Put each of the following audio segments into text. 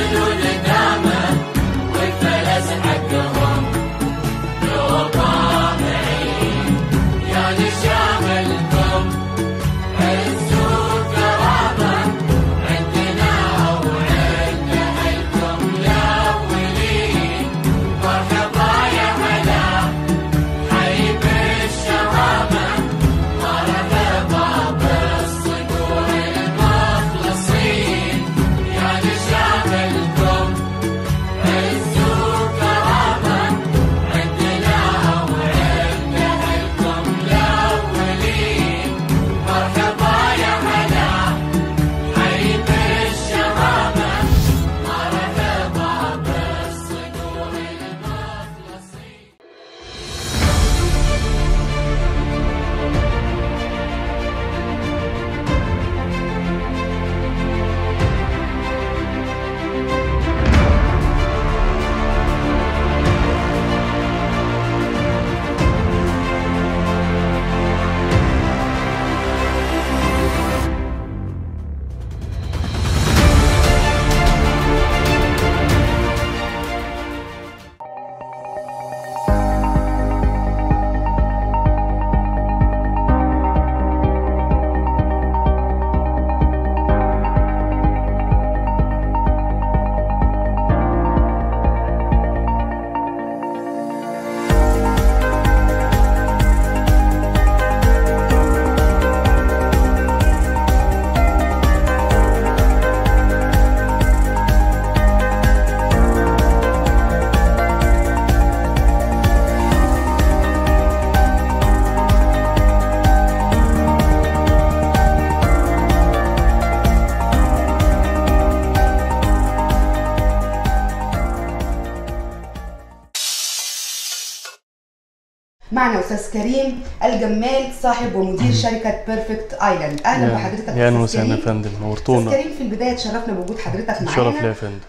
معنا أستاذ كريم الجمال صاحب ومدير شركة بيرفكت ايلاند. أهلا بحضرتك يا أهلا وسهلا يا فندم، نورتونا. أستاذ كريم، في البداية تشرفنا بوجود حضرتك معانا. شرف ليا يا فندم.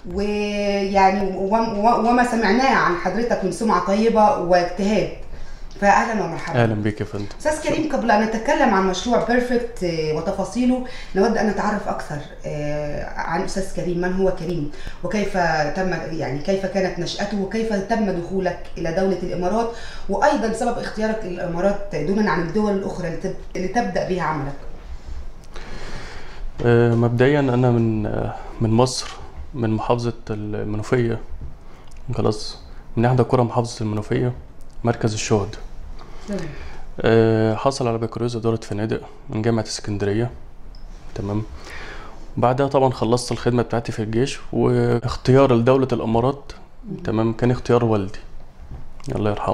ويعني وما سمعناه عن حضرتك من سمعة طيبة واجتهاد، فأهلا ومرحبا. أهلا بك يا فندم. أستاذ كريم، قبل أن نتكلم عن مشروع بيرفكت وتفاصيله نود أن نتعرف أكثر عن أستاذ كريم. من هو كريم وكيف كيف كانت نشأته وكيف تم دخولك إلى دولة الإمارات، وأيضا سبب اختيارك الإمارات دونا عن الدول الأخرى اللي تبدأ بها عملك؟ مبدئيا أنا من مصر، من محافظة المنوفية، خلاص من إحدى قرى محافظة المنوفية، مركز الشهداء. حصل على بكالوريوس إدارة فنادق من جامعة اسكندرية. تمام. بعدها طبعا خلصت الخدمة بتاعتي في الجيش، واختيار لدولة الإمارات تمام كان اختيار والدي الله يرحمه.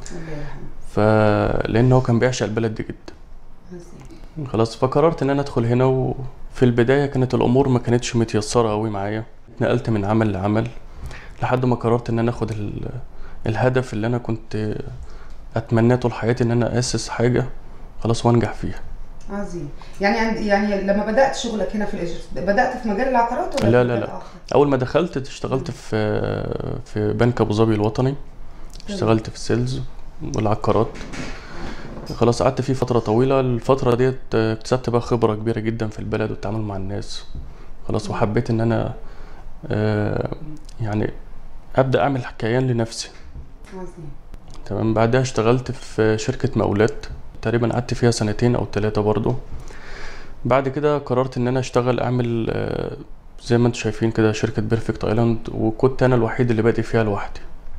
فلأن هو كان بيعشق البلد دي جدا، خلاص فقررت ان انا ادخل هنا. وفي البداية كانت الامور ما كانتش متيسرة قوي معايا، نقلت من عمل لعمل لحد ما قررت ان انا اخد الهدف اللي انا كنت اتمناه طول حياتي، ان انا اسس حاجة خلاص وانجح فيها. عظيم. يعني لما بدأت شغلك هنا في بدأت في مجال العقارات ولا لا اول ما دخلت اشتغلت في بنك ابو ظبي الوطني، اشتغلت في السيلز والعقارات. خلاص قعدت فيه فترة طويلة. الفترة ديت اكتسبت بقى خبرة كبيرة جدا في البلد والتعامل مع الناس، خلاص وحبيت ان انا يعني ابدأ اعمل كيان لنفسي. تمام. بعدها اشتغلت في شركة مقاولات، تقريبا قعدت فيها 2 أو 3 برضو. بعد كده قررت ان انا اشتغل اعمل زي ما انتم شايفين كده شركة بيرفكت ايلاند، وكنت انا الوحيد اللي بادئ فيها لوحدي.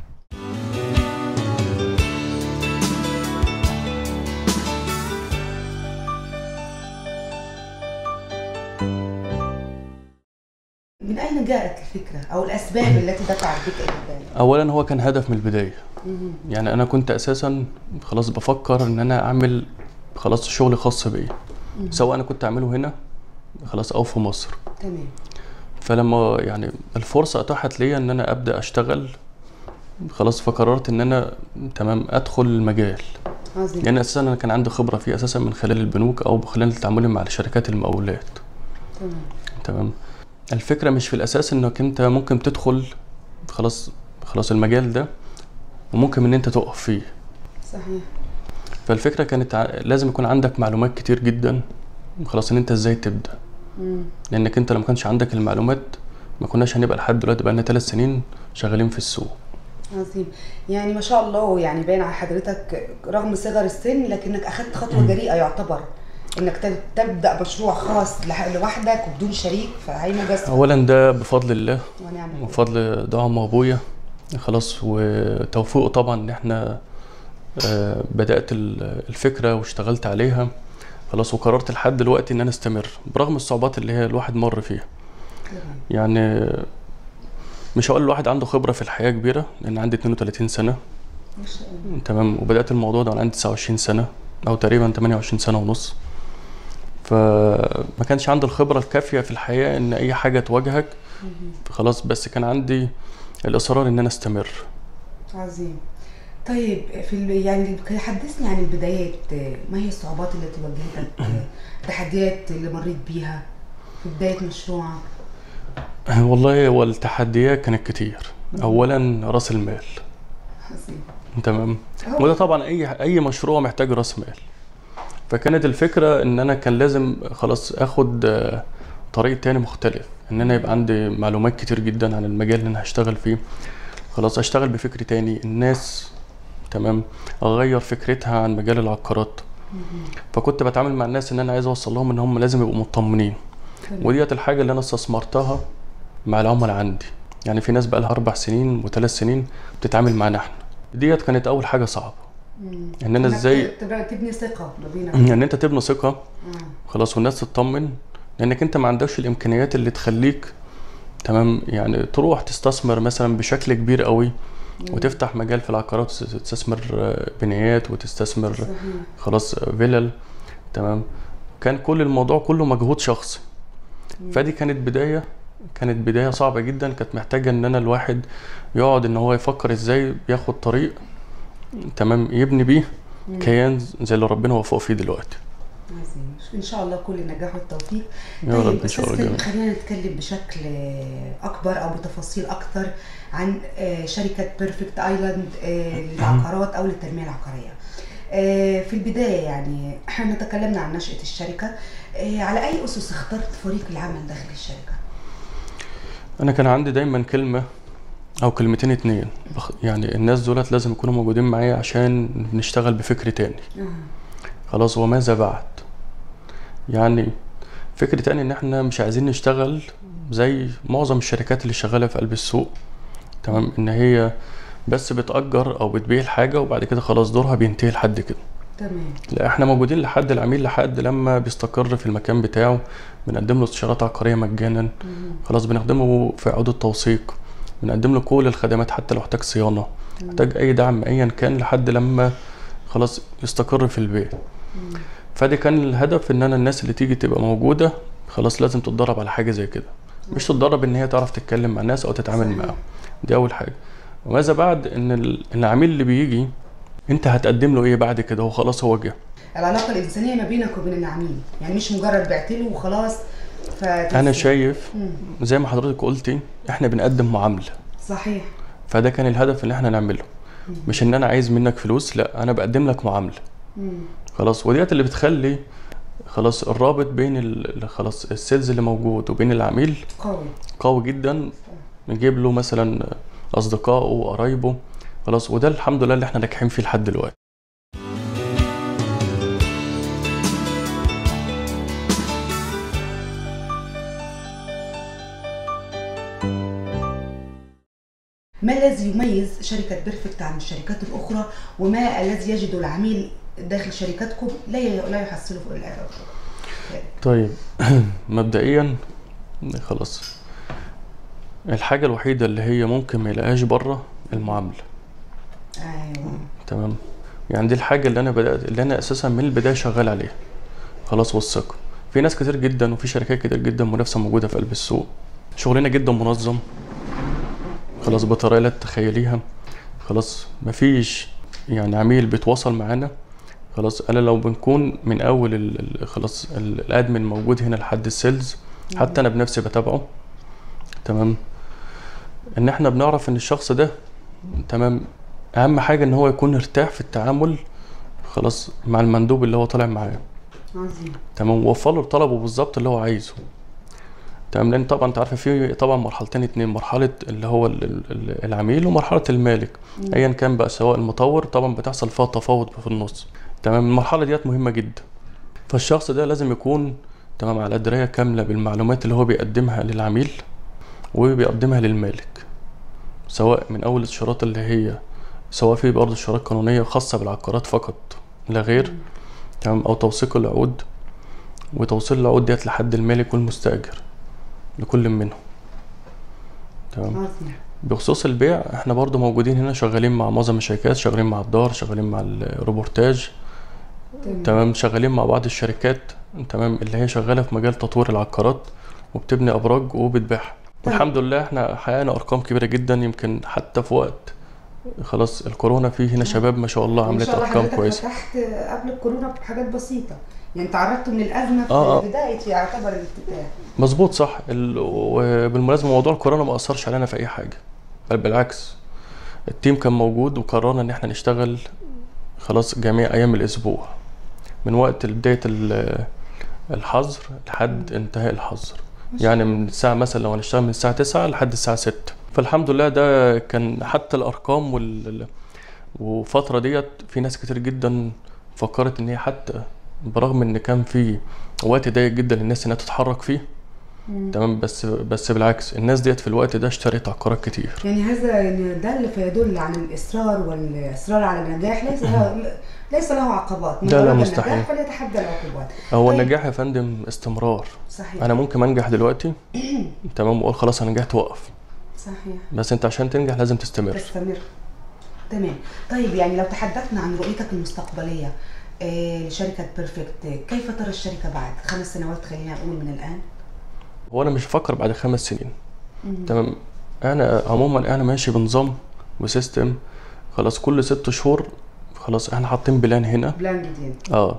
من أين جاءت الفكرة أو الأسباب التي دفعت بك إلى ذلك؟ أولاً هو كان هدف من البداية. يعني أنا كنت أساساً خلاص بفكر إن أنا أعمل خلاص شغل خاص بيا، سواء أنا كنت أعمله هنا خلاص أو في مصر. تمام. فلما يعني الفرصة أتاحت لي إن أنا أبدأ أشتغل خلاص، فقررت إن أنا تمام أدخل المجال. عظيم. لأن أساساً أنا كان عندي خبرة فيه أساساً من خلال البنوك أو خلال التعامل مع شركات المقاولات. تمام. الفكرة مش في الأساس إنك أنت ممكن تدخل خلاص المجال ده وممكن إن أنت تقف فيه. صحيح. فالفكرة كانت لازم يكون عندك معلومات كتير جدا خلاص إن أنت إزاي تبدأ. لأنك أنت لو ما كانش عندك المعلومات ما كناش هنبقى لحد دلوقتي بقالنا 3 سنين شغالين في السوق. عظيم. يعني ما شاء الله، يعني باين على حضرتك رغم صغر السن لكنك اخذت خطوه جريئه يعتبر انك تبدا مشروع خاص لوحدك وبدون شريك، فهي مجازفه. اولا ده بفضل الله ونعم بالله. وبفضل دعم ابويا خلاص وتوفيقه طبعا ان احنا بدات الفكره واشتغلت عليها خلاص، وقررت لحد دلوقتي ان انا استمر برغم الصعوبات اللي هي الواحد مر فيها. يعني مش هقول الواحد عنده خبره في الحياه كبيره لان عندي 32 سنه ما شاء الله. تمام، وبدات الموضوع ده وانا عندي 29 سنه او تقريبا 28 سنه ونص. فما كانش عندي الخبره الكافيه في الحياه ان اي حاجه تواجهك خلاص، بس كان عندي الاصرار ان انا استمر. عظيم. طيب يعني حدثني عن البدايات، ما هي الصعوبات التي واجهتك، التحديات اللي مريت بيها في بداية مشروعك؟ والله هو التحديات كانت كتير. اولا راس المال. عظيم. تمام، وده طبعا اي مشروع محتاج راس مال. فكانت الفكره ان انا كان لازم خلاص اخد طريق تاني مختلف، ان انا يبقى عندي معلومات كتير جدا عن المجال اللي انا هشتغل فيه، خلاص اشتغل بفكر تاني الناس تمام، اغير فكرتها عن مجال العقارات. فكنت بتعامل مع الناس ان انا عايز اوصل لهم ان هم لازم يبقوا مطمنين، وديت الحاجه اللي انا استثمرتها مع العملاء عندي. يعني في ناس بقى لها 4 سنين و3 سنين بتتعامل معانا احنا. ديت كانت اول حاجه صعبه، ان انا ازاي تبني ثقه ما بينك، ان انت تبني ثقه خلاص والناس تطمن، لانك انت ما عندكش الامكانيات اللي تخليك تمام يعني تروح تستثمر مثلا بشكل كبير قوي وتفتح مجال في العقارات وتستثمر بنايات وتستثمر صحيح. خلاص فيلل تمام. كان كل الموضوع كله مجهود شخصي. فدي كانت بداية صعبة جدا، كانت محتاجة ان انا الواحد يقعد ان هو يفكر ازاي ياخد طريق تمام يبني بيه كيان زي اللي ربنا وفقه فيه دلوقتي. عظيم. ان شاء الله كل النجاح والتوفيق. يا رب ان شاء الله. خلينا نتكلم بشكل اكبر او بتفاصيل اكتر عن شركة بيرفكت ايلاند للعقارات او للتنمية العقارية. في البداية يعني احنا تكلمنا عن نشأة الشركة، على اي اسس اخترت فريق العمل داخل الشركة؟ انا كان عندي دايما كلمة او كلمتين 2، يعني الناس دولت لازم يكونوا موجودين معايا عشان نشتغل بفكر تاني. خلاص، وماذا بعد؟ يعني فكر تاني ان احنا مش عايزين نشتغل زي معظم الشركات اللي شغالة في قلب السوق تمام، ان هي بس بتأجر او بتبيع الحاجة وبعد كده خلاص دورها بينتهي لحد كده. تمام. لا، احنا موجودين لحد العميل لحد لما بيستقر في المكان بتاعه، بنقدم له استشارات عقارية مجانا. خلاص، بنخدمه في عقود التوثيق، بنقدم له كل الخدمات حتى لو احتاج صيانة، احتاج اي دعم ايا كان لحد لما خلاص يستقر في البيت. فدي كان الهدف، ان انا الناس اللي تيجي تبقى موجودة خلاص لازم تتدرب على حاجة زي كده، مش تتدرب ان هي تعرف تتكلم مع الناس او تتعامل معاهم. دي اول حاجة. وماذا بعد؟ ان العميل اللي بيجي انت هتقدم له ايه بعد كده؟ هو خلاص هو جه. العلاقة الإنسانية ما بينك وبين العميل، يعني مش مجرد بعت له وخلاص. انا شايف زي ما حضرتك قلتي احنا بنقدم معاملة. صحيح. فده كان الهدف اللي احنا نعمله، مش ان انا عايز منك فلوس، لا انا بقدم لك معاملة. خلاص، وديت اللي بتخلي خلاص الرابط بين خلاص السيلز اللي موجود وبين العميل قوي جدا. نجيب له مثلا اصدقائه وقرايبه خلاص، وده الحمد لله اللي احنا ناجحين فيه لحد دلوقتي. ما الذي يميز شركة بيرفكت عن الشركات الأخرى، وما الذي يجد العميل داخل شركتكم لا يحصله في الأخرى؟ طيب مبدئيا خلاص الحاجة الوحيدة اللي هي ممكن ما يلاقيهاش بره المعاملة. ايوه تمام. يعني دي الحاجة اللي انا اساسا من البداية شغال عليها خلاص، والثقة. في ناس كتير جدا وفي شركات كتير جدا منافسة موجودة في قلب السوق، شغلنا جدا منظم خلاص بطريقة لا تتخيليها. خلاص مفيش يعني عميل بيتواصل معانا خلاص انا لو بنكون من اول خلاص الادمن موجود هنا لحد السيلز، حتى انا بنفسي بتابعه تمام، ان احنا بنعرف ان الشخص ده تمام. اهم حاجة ان هو يكون ارتاح في التعامل خلاص مع المندوب اللي هو طالع معاه. عظيم. تمام، ووفر له طلبه بالظبط اللي هو عايزه. تمام. لان طبعا انت عارف في طبعا مرحلتين اتنين، مرحله اللي هو العميل ومرحله المالك. ايا كان بقى سواء المطور طبعا بتحصل فيها تفاوض في النص. تمام. المرحله ديت مهمه جدا، فالشخص ده لازم يكون تمام على درايه كامله بالمعلومات اللي هو بيقدمها للعميل وبيقدمها للمالك، سواء من اول الشروط اللي هي سواء في برضه شروط قانونيه خاصه بالعقارات فقط لا غير. تمام. او توثيق العقود، وتوصيل العقود ديت لحد المالك والمستاجر لكل منهم. تمام. بخصوص البيع احنا برضو موجودين هنا، شغالين مع معظم الشركات، شغالين مع الدار، شغالين مع الروبورتاج. تمام. شغالين مع بعض الشركات تمام اللي هي شغاله في مجال تطوير العقارات وبتبني ابراج وبتبيعها. والحمد لله احنا حققنا ارقام كبيره جدا، يمكن حتى في وقت خلاص الكورونا في هنا شباب ما شاء الله عملت ارقام كويسه. فتحت قبل الكورونا بحاجات بسيطه، يعني تعرضتوا من الازمه في بدايه يعتبر الافتتاح. مظبوط صح. وبالمناسبه موضوع الكورونا ما اثرش علينا في اي حاجه، بل بالعكس التيم كان موجود وقررنا ان احنا نشتغل خلاص جميع ايام الاسبوع من وقت بدايه الحظر لحد انتهاء الحظر. يعني من الساعه مثلا لو هنشتغل من الساعه 9 لحد الساعه 6. فالحمد لله ده كان حتى الارقام وفتره ديت في ناس كتير جدا فكرت ان هي حتى برغم ان كان في وقت ضيق جدا للناس انها تتحرك فيه. تمام. بس بالعكس الناس ديت في الوقت ده اشترت عقارات كتير. يعني هذا ده اللي يدل عن الاصرار، والاصرار على النجاح ليس له عقبات. لا مستحيل. النجاح فليتحدى العقوبات. هو طيب. النجاح يا فندم استمرار. صحيح. انا ممكن انجح دلوقتي تمام واقول خلاص انا نجحت واقف. صحيح. بس انت عشان تنجح لازم تستمر. تمام. طيب يعني لو تحدثنا عن رؤيتك المستقبليه لشركه بيرفكت، كيف ترى الشركه بعد 5 سنوات؟ خلينا نقول من الان. هو انا مش هفكر بعد 5 سنين. تمام. انا عموما انا ماشي بنظام وسيستم. خلاص كل 6 شهور خلاص احنا حاطين بلان هنا، بلان جديد.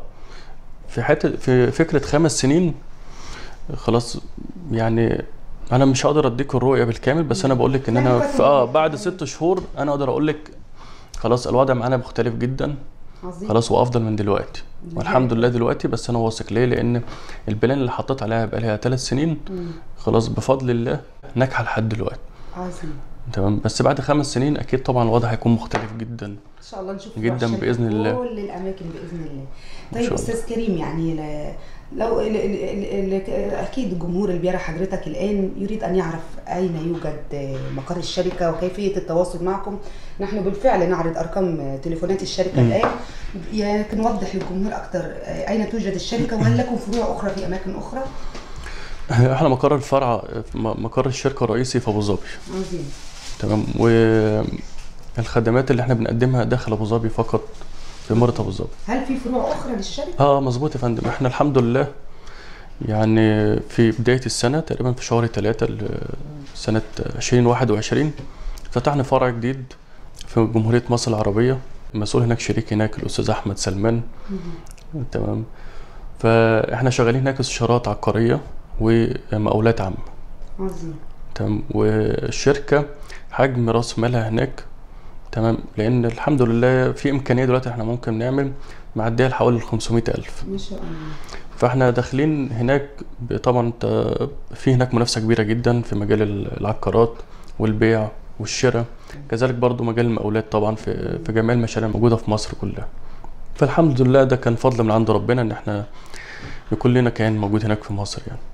في فكره 5 سنين خلاص. يعني انا مش هقدر اديك الرؤيه بالكامل، بس انا بقول لك ان انا في بعد 6 شهور انا اقدر اقول لك خلاص الوضع معانا مختلف جدا. عظيم. خلاص وافضل من دلوقتي. والحمد لله دلوقتي. بس انا واثق ليه؟ لان البلان اللي حطيت عليها بقى لها 3 سنين خلاص بفضل الله ناجحه لحد دلوقتي. عظيم. تمام. بس بعد 5 سنين اكيد طبعا الوضع هيكون مختلف جدا ان شاء الله. نشوف جدا باذن الله كل الاماكن باذن الله. طيب استاذ كريم، يعني لو اكيد جمهور اللي بيرى حضرتك الان يريد ان يعرف اين يوجد مقر الشركه وكيفيه التواصل معكم. نحن بالفعل نعرض ارقام تليفونات الشركه الان، لكن نوضح للجمهور اكثر اين توجد الشركه، وهل لكم فروع اخرى في اماكن اخرى؟ احنا مقر الشركه الرئيسي في ابو ظبي. عظيم. تمام. والخدمات اللي احنا بنقدمها داخل ابو ظبي فقط في إمارة أبو ظبي. هل في فروع أخرى للشركة؟ مظبوط يا فندم. احنا الحمد لله يعني في بداية السنة تقريبا في شهر 3 سنة 2021 فتحنا فرع جديد في جمهورية مصر العربية. المسؤول هناك شريك هناك الأستاذ أحمد سلمان. تمام. فاحنا شغالين هناك استشارات عقارية ومقاولات عامة. عظيم. تمام. والشركة حجم راس مالها هناك تمام، لان الحمد لله في امكانيه دلوقتي احنا ممكن نعمل معديه حوالي 500,000 ما شاء الله. فاحنا داخلين هناك. طبعا في هناك منافسه كبيره جدا في مجال العقارات والبيع والشراء، كذلك برضو مجال المقاولات طبعا في جميع المشاريع الموجوده في مصر كلها. فالحمد لله ده كان فضل من عند ربنا ان احنا يكون لنا كيان موجود هناك في مصر يعني.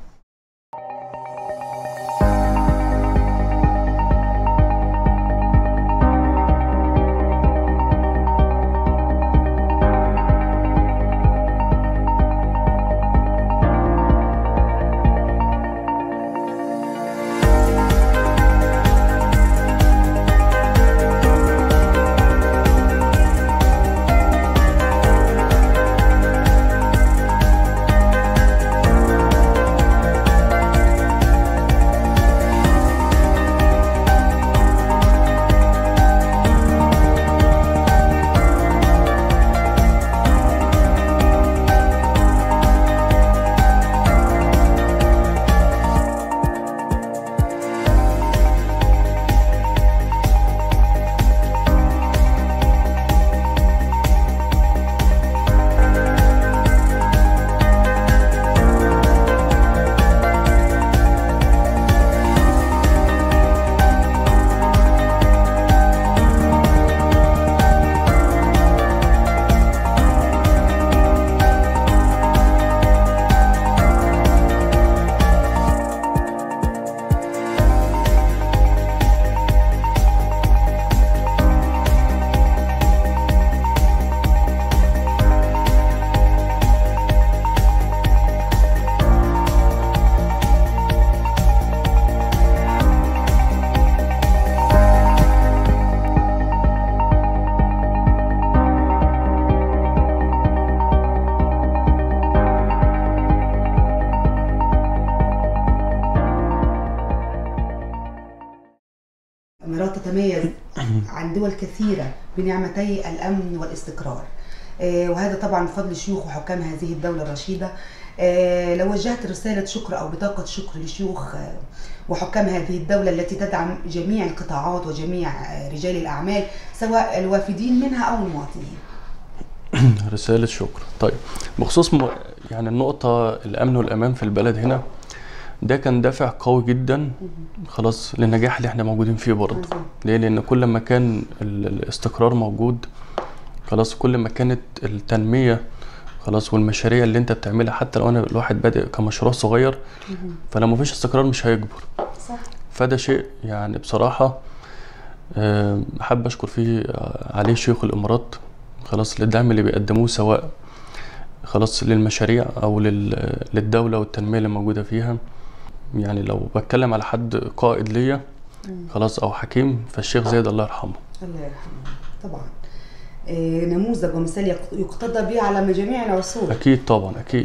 الإمارات تتميز عن دول كثيرة بنعمتي الأمن والاستقرار، وهذا طبعا بفضل شيوخ وحكام هذه الدولة الرشيدة. لو وجهت رسالة شكر أو بطاقة شكر لشيوخ وحكام هذه الدولة التي تدعم جميع القطاعات وجميع رجال الأعمال سواء الوافدين منها أو المواطنين. رسالة شكر. طيب بخصوص يعني النقطة الأمن والأمان في البلد هنا، ده كان دافع قوي جدا خلاص للنجاح اللي احنا موجودين فيه برضه. ليه؟ لأن كل ما كان الاستقرار موجود خلاص، كل ما كانت التنمية خلاص والمشاريع اللي انت بتعملها، حتى لو انا الواحد بادئ كمشروع صغير فلما مفيش استقرار مش هيكبر. صح. فده شيء يعني بصراحة حابب اشكر فيه عليه شيوخ الامارات خلاص للدعم اللي بيقدموه، سواء خلاص للمشاريع او للدولة والتنمية اللي موجودة فيها. يعني لو بتكلم على حد قائد ليا خلاص او حكيم، فالشيخ زايد الله يرحمه. الله يرحمه طبعا. نموذج ومثال يقتدى به على جميع العصور. اكيد طبعا اكيد.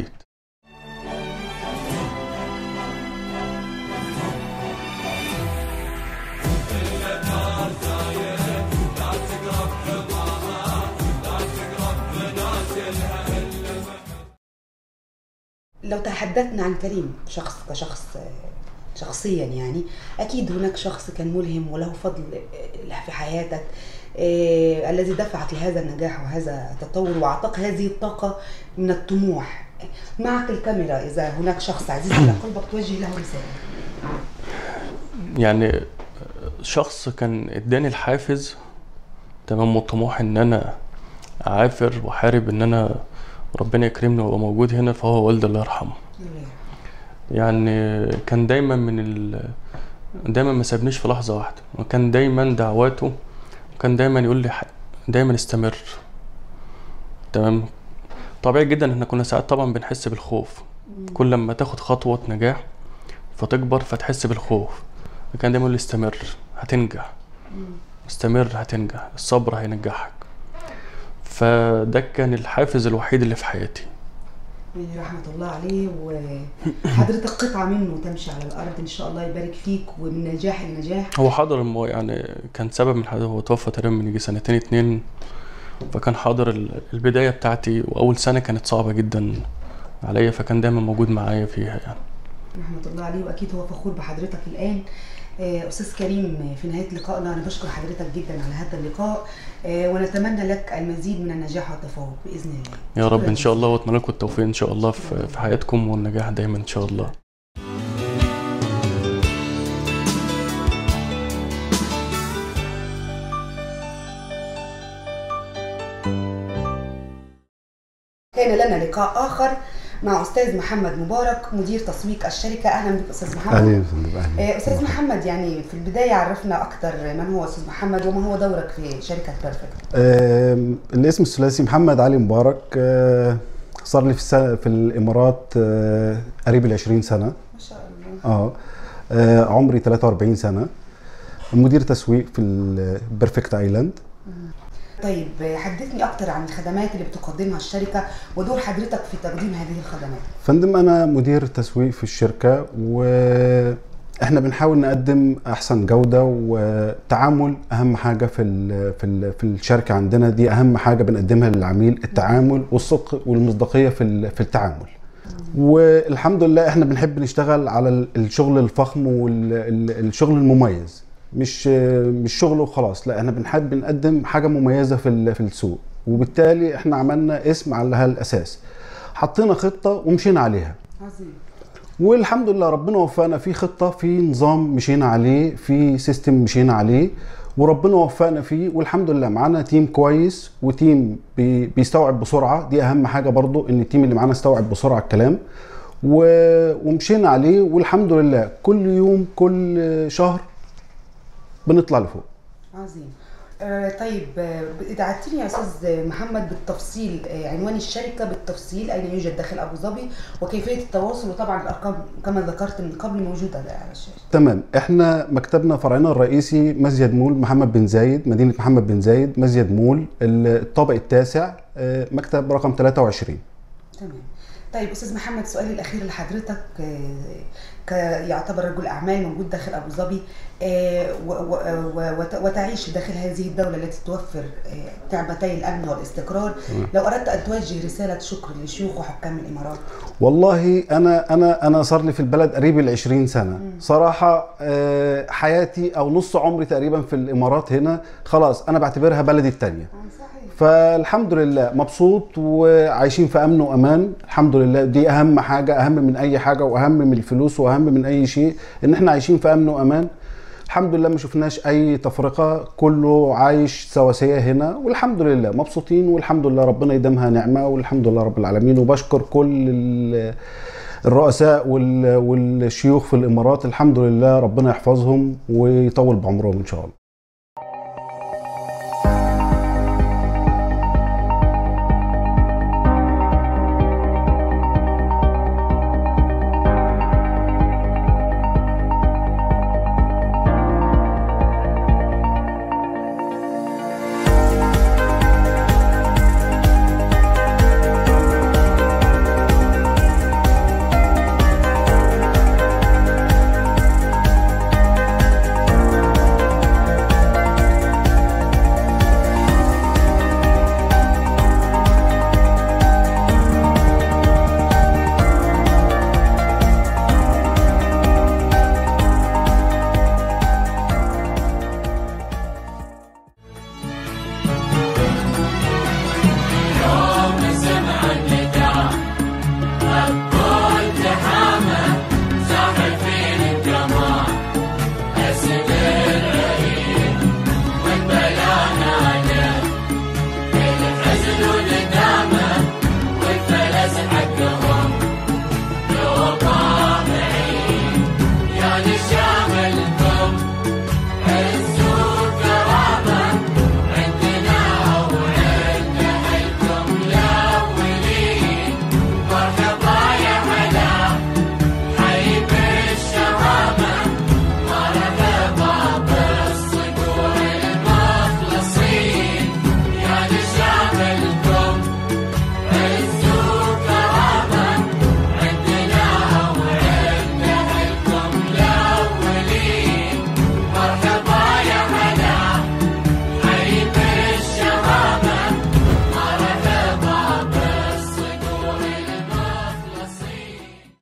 لو تحدثنا عن كريم شخصيا، يعني اكيد هناك شخص كان ملهم وله فضل في حياتك الذي دفعك لهذا النجاح وهذا التطور واعطاك هذه الطاقه من الطموح. معك الكاميرا، اذا هناك شخص عزيز على قلبك توجه له رساله. يعني شخص كان اداني الحافز تمام والطموح ان انا اعافر واحارب ان انا ربنا يكرمني وابقى موجود هنا، فهو والدي الله يرحمه. يعني كان دايما دايما ما سابنيش في لحظه واحده، وكان دايما دعواته، وكان دايما يقول لي دايما استمر. تمام. طبيعي جدا احنا كنا ساعات طبعا بنحس بالخوف، كل لما تاخد خطوه نجاح فتكبر فتحس بالخوف. كان دايما يقول لي استمر هتنجح، استمر هتنجح، الصبر هينجحك. فده كان الحافز الوحيد اللي في حياتي. يعني رحمة الله عليه، وحضرتك قطعة منه تمشي على الأرض إن شاء الله يبارك فيك ومن نجاح لنجاح. هو حاضر، يعني كان سبب من حاجة، هو توفى تقريبا من يجي سنتين 2، فكان حاضر البداية بتاعتي، وأول سنة كانت صعبة جدا عليا، فكان دايما موجود معايا فيها يعني. رحمة الله عليه، وأكيد هو فخور بحضرتك الآن. أستاذ كريم، في نهاية لقائنا أنا بشكر حضرتك جدا على هذا اللقاء، ونتمنى لك المزيد من النجاح والتفوق بإذن الله. يا رب إن شاء الله، وأتمنى لكم التوفيق إن شاء الله في حياتكم والنجاح دايما إن شاء الله. كان لنا لقاء آخر مع أستاذ محمد مبارك مدير تسويق الشركة. أهلا بك أستاذ محمد. أهلا. أستاذ محمد، يعني في البداية عرفنا أكثر من هو أستاذ محمد وما هو دورك في شركة بيرفكت. الاسم الثلاثي محمد علي مبارك. صار لي في الإمارات قريب 20 سنة. ما شاء الله. عمري 43 سنة. مدير تسويق في البيرفكت ايلاند. طيب حدثني أكتر عن الخدمات اللي بتقدمها الشركة ودور حضرتك في تقديم هذه الخدمات. فندم، أنا مدير تسويق في الشركة، وإحنا بنحاول نقدم أحسن جودة وتعامل. أهم حاجة في الشركة عندنا دي، أهم حاجة بنقدمها للعميل التعامل والصدق والمصداقية في التعامل. والحمد لله إحنا بنحب نشتغل على الشغل الفخم والشغل المميز، مش شغل وخلاص، لا احنا بنحب نقدم حاجه مميزه في السوق. وبالتالي احنا عملنا اسم على هالاساس، حطينا خطه ومشينا عليها. عظيم. والحمد لله ربنا وفقنا في خطه، في نظام مشينا عليه، في سيستم مشينا عليه، وربنا وفقنا فيه. والحمد لله معانا تيم كويس وتيم بيستوعب بسرعه. دي اهم حاجه برضو، ان التيم اللي معانا استوعب بسرعه الكلام ومشينا عليه. والحمد لله كل يوم كل شهر بنطلع لفوق. عظيم. طيب إذا عدتني يا أستاذ محمد بالتفصيل عنوان الشركة بالتفصيل، أين يوجد داخل أبو ظبي وكيفية التواصل، وطبعا الأرقام كما ذكرت من قبل موجودة على الشاشة. تمام. احنا مكتبنا فرعنا الرئيسي مسجد مول محمد بن زايد، مدينة محمد بن زايد، مسجد مول الطابق التاسع، مكتب رقم 23. تمام. طيب أستاذ محمد، سؤالي الأخير لحضرتك، يعتبر رجل اعمال موجود داخل ابو ظبي، وتعيش داخل هذه الدوله التي توفر نعمتي الامن والاستقرار، لو اردت ان توجه رساله شكر لشيوخ وحكام الامارات؟ والله انا صار لي في البلد قريب ال20 سنه صراحه. حياتي او نص عمري تقريبا في الامارات هنا، خلاص انا بعتبرها بلدي الثانيه. فالحمد لله مبسوط وعايشين في امن وامان الحمد لله. دي اهم حاجه، اهم من اي حاجه واهم من الفلوس واهم من اي شيء، ان احنا عايشين في امن وامان الحمد لله. ما شفناش اي تفرقه، كله عايش سواسيه هنا والحمد لله مبسوطين، والحمد لله ربنا يديمها نعمه، والحمد لله رب العالمين. وبشكر كل الرؤساء والشيوخ في الامارات، الحمد لله ربنا يحفظهم ويطول بعمرهم ان شاء الله.